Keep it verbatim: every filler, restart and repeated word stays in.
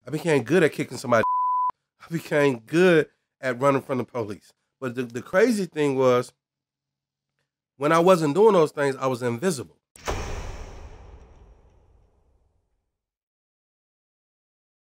I became good at kicking somebody. I became good at running from the police. But the, the crazy thing was, when I wasn't doing those things, I was invisible.